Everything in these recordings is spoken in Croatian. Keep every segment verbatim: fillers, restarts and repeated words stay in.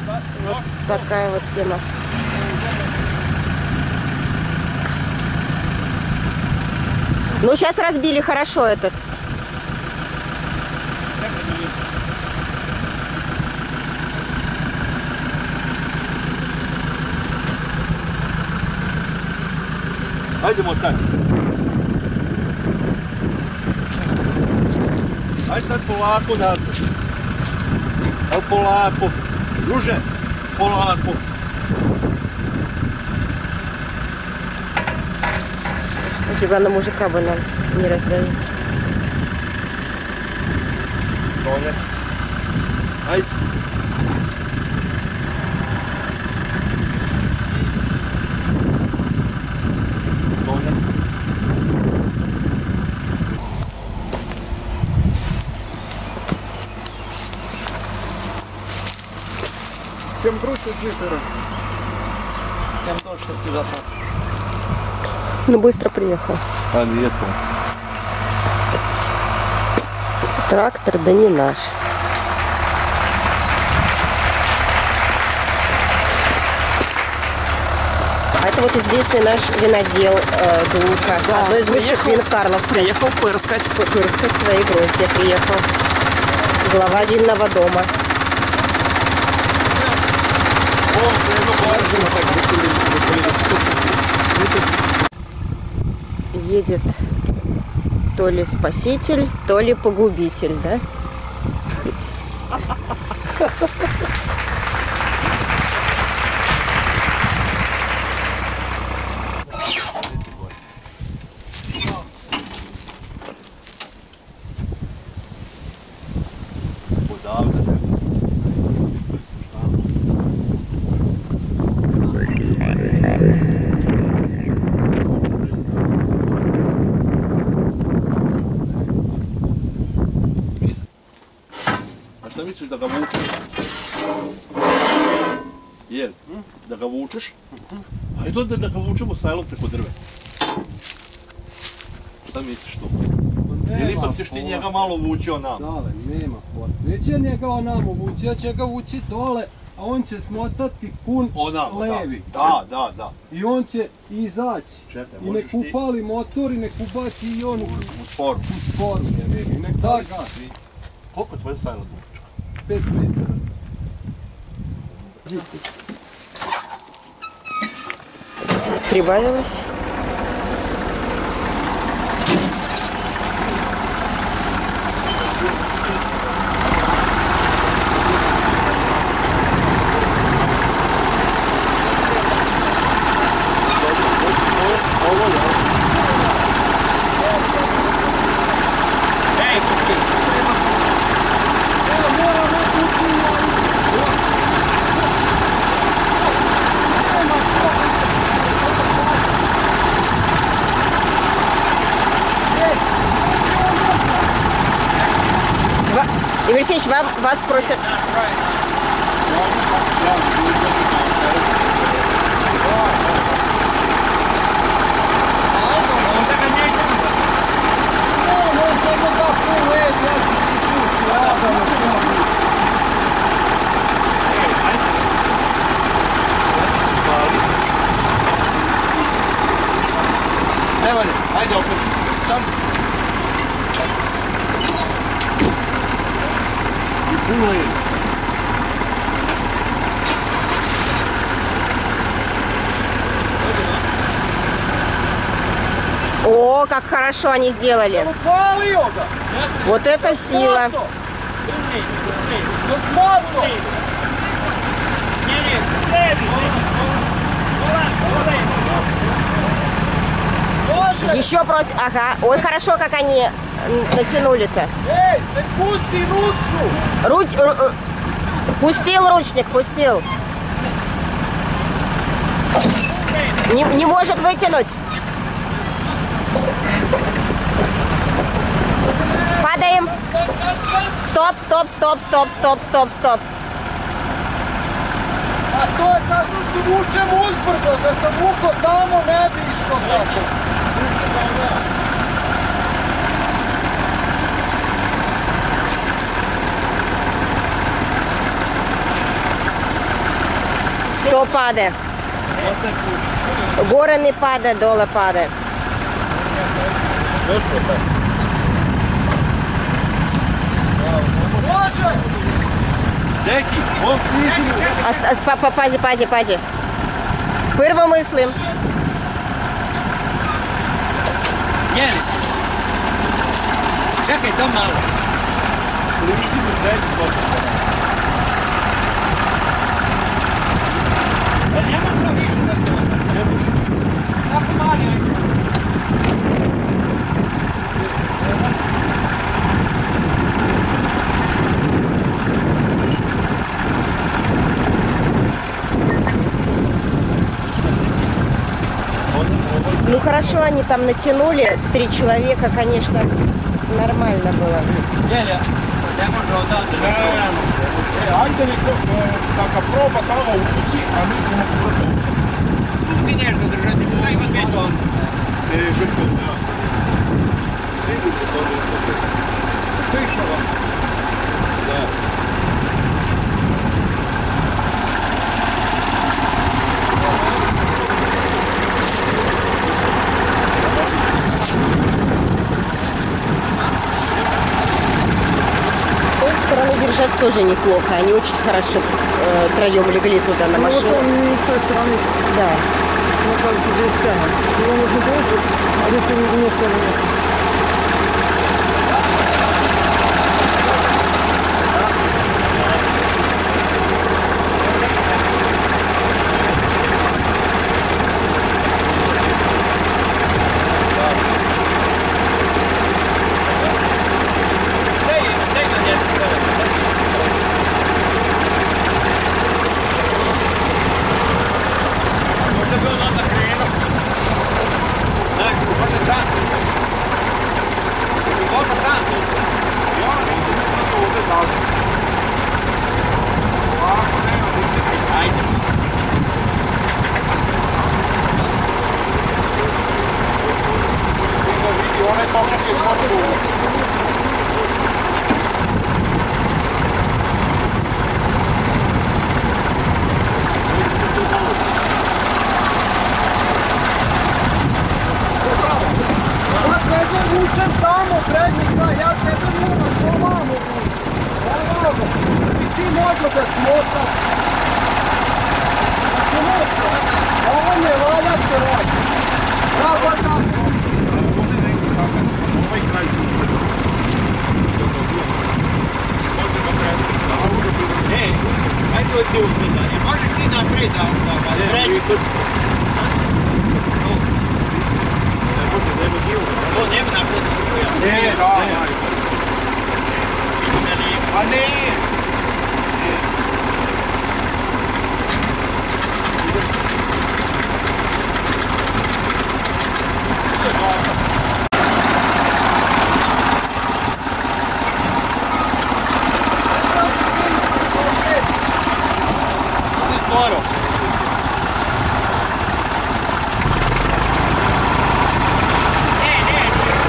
Вот такая вот тема. Ну, сейчас разбили хорошо этот. Ajde motaj. Ajde sad polako nazad. Ali polako. Druže, polako. Главное, мужика бы нам не раздавить. Тоня. Ajde. Чем круче цифры, тем дольше тяжело. Ну, быстро приехал. А нету. Трактор, да не наш. А это вот известный наш винодел э, Глука. Да, одно из лучших вин Карловцев. Приехал пырскать. Пырскать свои грозди приехал. Глава винного дома. Едет то ли спаситель, то ли погубитель, да? Šta misliš da ga vučeš? Jel? Da ga vučeš? Ajde onda da ga vučemo sajlom preko drve. Šta misliš tu? Ili ipak ćeš ti njega malo vući onamo? Sale, nema pojma. Neće njega onamo vući, ja će ga vući dole, a on će smotati pun Onamo, levi. da, da, da. I on će izaći. Čekaj, I nek možeš ti- upali motor i nek ubaci i on u, U sporu. u sporu, je vidi. Nek da gazi. Koliko je tvoje sajlo dugačko? Pet metara. Прибавилось. Игорь Алексеевич, вам, вас просят... Evo je, ajde opet. Sam. I puno je. О, как хорошо они сделали. Вот это сила. Еще просят. Ага. Ой, хорошо, как они натянули-то. Руч... Пустил ручник, пустил. Не, не может вытянуть. Падаем. Стоп, стоп, стоп, стоп, стоп, стоп, стоп. A to je zato što vučem uzbrdo, da sam vuko tamo ne bi išlo tako. Хто паде? Гори не паде, доле паде. Деки, о, візьму. А, а, па- па- пазі, пазі, пазі. Пирво мислим. Jeli. Čekaj, to malo. Візьму, дайте, Pa nema to više da to. не може. Tako mali, ajde. Ну хорошо, они там натянули. Три человека, конечно, нормально было. Jeli, ne može odavde da to. E, ajde li ko, e, da ga proba tamo u kući, a mi ćemo povrto. Tu ti nešto držati, tu ima dvije tone. Te je žrtvo, da. Sigurno se dobro posle. To je išlo vam. Da. С той стороны держать тоже неплохо. Они очень хорошо э, троем легли туда на Ну вот машину. он не с той стороны, Да. мне кажется, здесь тянет. Его нужно больше, а здесь он место на место. Daj, daj na nešto. Možda bi on onda krenuo. Znači, može sam. Može sam. Ja, ovdje se sad ovdje zađe. Ovako, nema, vidite. Ajde. Vidimo, vidi, onaj točak je zgodno. Ja tebe vučem tamo, prednika, ja tebe vučem, pomamo. Pomamo. I ti možete smotat. Znači, ovo ne valja se radi. Tako, tako. Ovdje neki zakon, ovaj kraj suče. Što to bilo? Možete ga predati. Da, ovdje predati. Ej, ajde ti u pitanje. Možeš ti naprijed da da ga Ne, srednji? vi to... Ne može, nema djela. Ovo nema naprijed. Ne, da, da. Pa ne! Skoro. Ne, ne.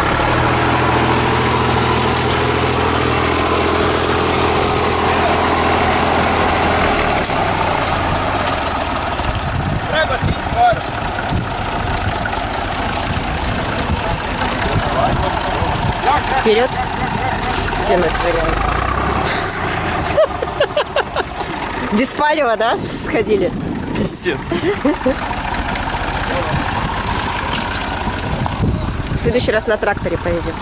Treba ti skoro. Вперед. Где мы отверяем? Без палева, да, сходили? Пиздец. В следующий раз на тракторе поедем.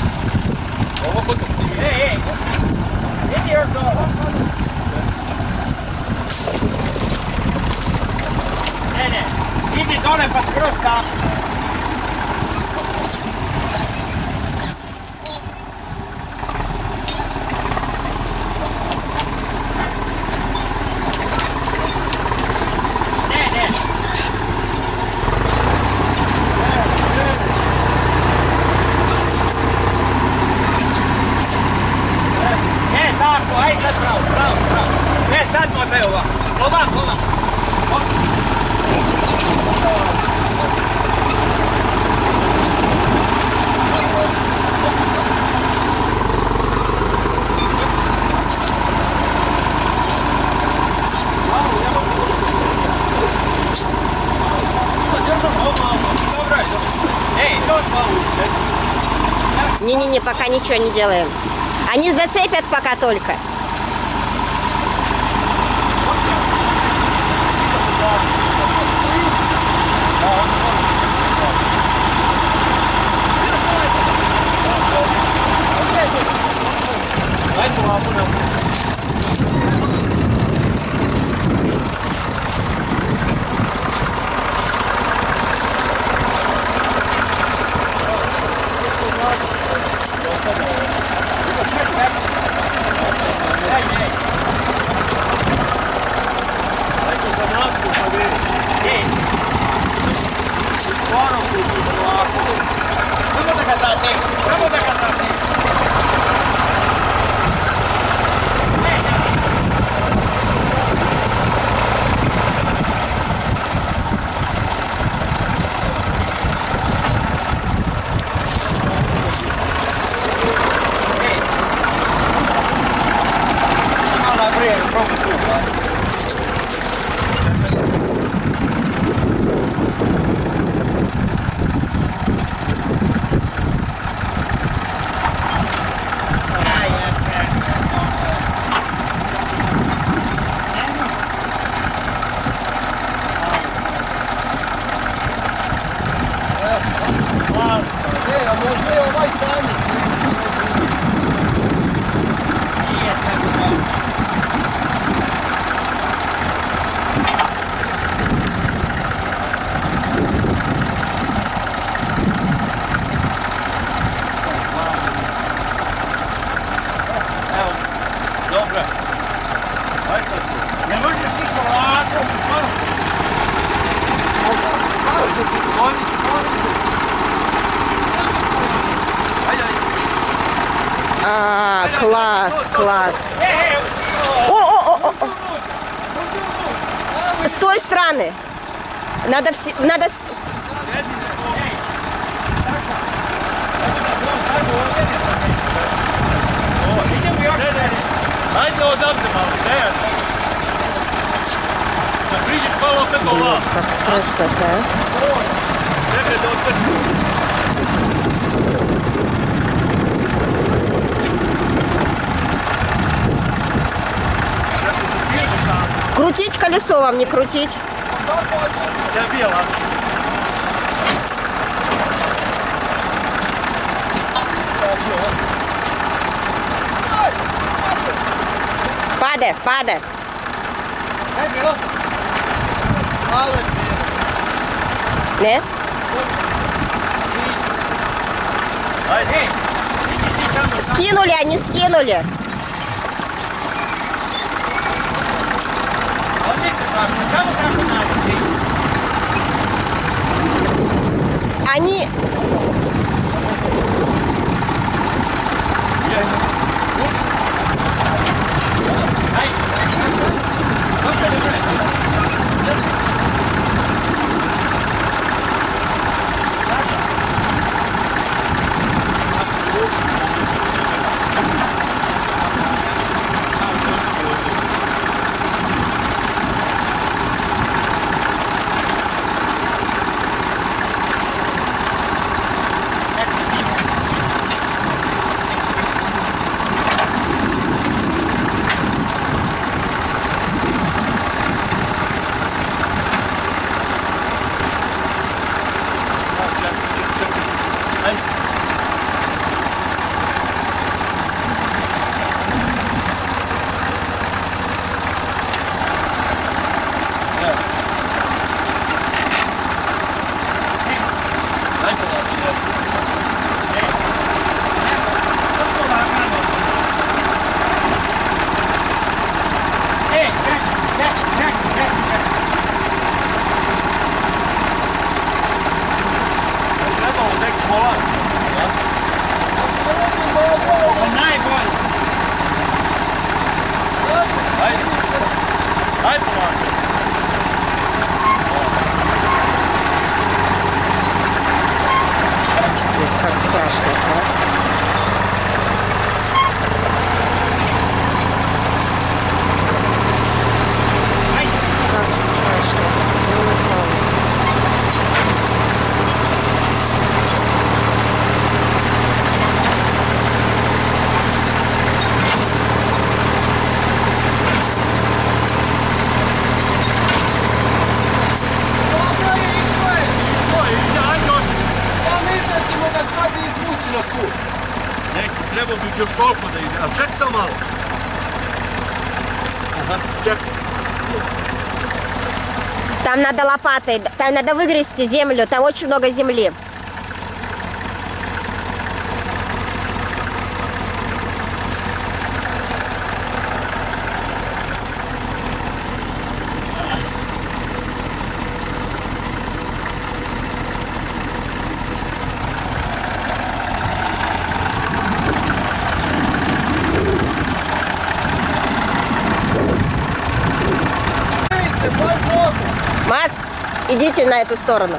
Ej, ej. Idi još dole. Ne, ne. Idi dole pa skroz tako. Ne, ne. E, tako, aj sad pravo, pravo, pravo. E, sad može ovako. Ovako, ovako. Не-не-не, пока ничего не делаем. Они зацепят пока только. А, класс, класс. О, о, о, о. С той стороны. Надо, все, надо. Ajde odavde malo, Dejan. Da priđeš malo opet ovako. Как страшно такая. Nebe da otrči. Ja sam se skijemo šta? Крутить колесо вам, не крутить. Ja bija lakše. Паде, паде. Kaj bilo? Malo je bilo. Не? Ajde. Скинули, они скинули. Они... Ovdje bi još toliko da ide, a ček sam malo. Aha, ček. Там надо лопатой, там надо выгрести землю, там очень много земли. Мас, идите на эту сторону.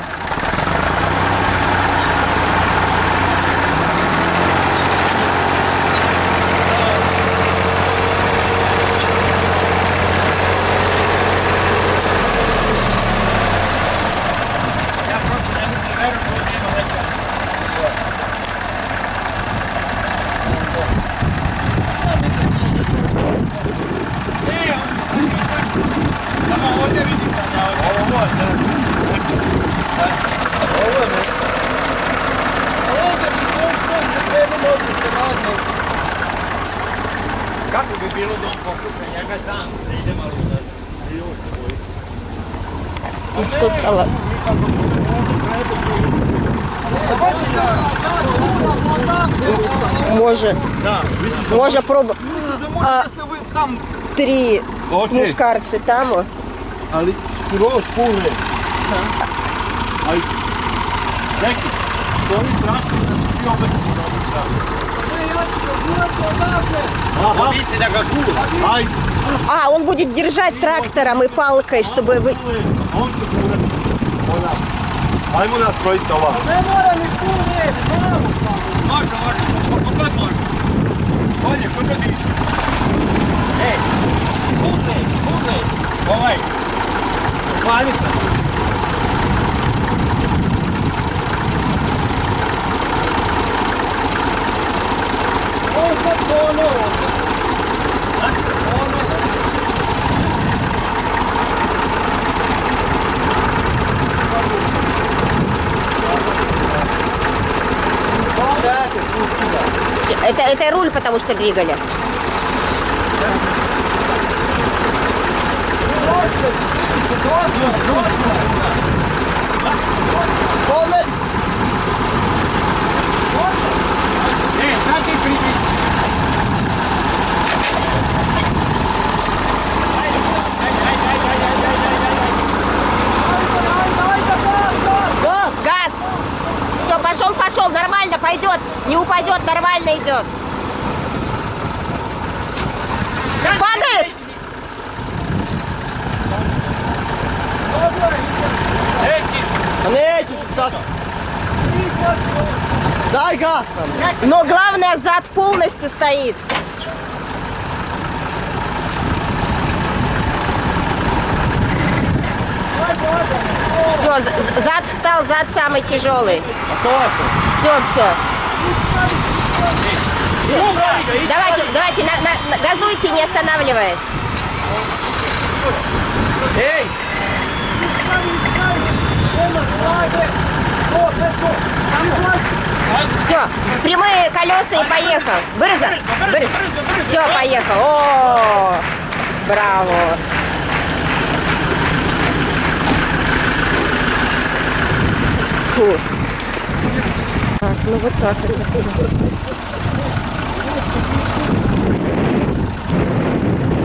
Ja prosto ne mogu veru koju nema veća. E, samo ovdje vidim da ja ovdje. Ovo je, ne. Ovo je, ne. Ovdje će posto se treba možda se radno. Kako bi bilo da on pokuša njega sam, da ide malo unazad. Что стало? Може, Da, misliš da... може проба. Mislim da možda se vi tam Три Окей. мушкарci tamo. Ali skroz pune. Aj, neki, stoji traktor da se svi obesimo na ovu stranu. sve ja ću ga gurati odavde. Aha, Vidite da ga gura. aj, А, он будет держать трактором и палкой, чтобы вы... on će gurati. Ona. Ajmo nas trojica ovako. Ne mora ni full red, malo samo. Može, može, koliko god može. Bolje, koliko diše. Ej, pune, pune. Ovaj. Hvalite. On sad ponovo. Это, это руль, потому что двигали. Ej, sad ti priđi. Ajde, ajde, ajde, ajde, ajde, ajde, ajde. Газ! Все, пошел, пошел, нормально пойдет. Не упадет, нормально идет. Падает! Neki, Nećeš sada. Daj gasa. Но главное, зад полностью стоит. Все, зад встал, зад самый тяжелый. Все, все. Давайте, давайте, на- на- на- газуйте, не останавливаясь. Ej, Все, прямые колеса и поехал. Бырзо, бырзо. Все, поехал. О, браво. Фу. Так, ну вот так это все.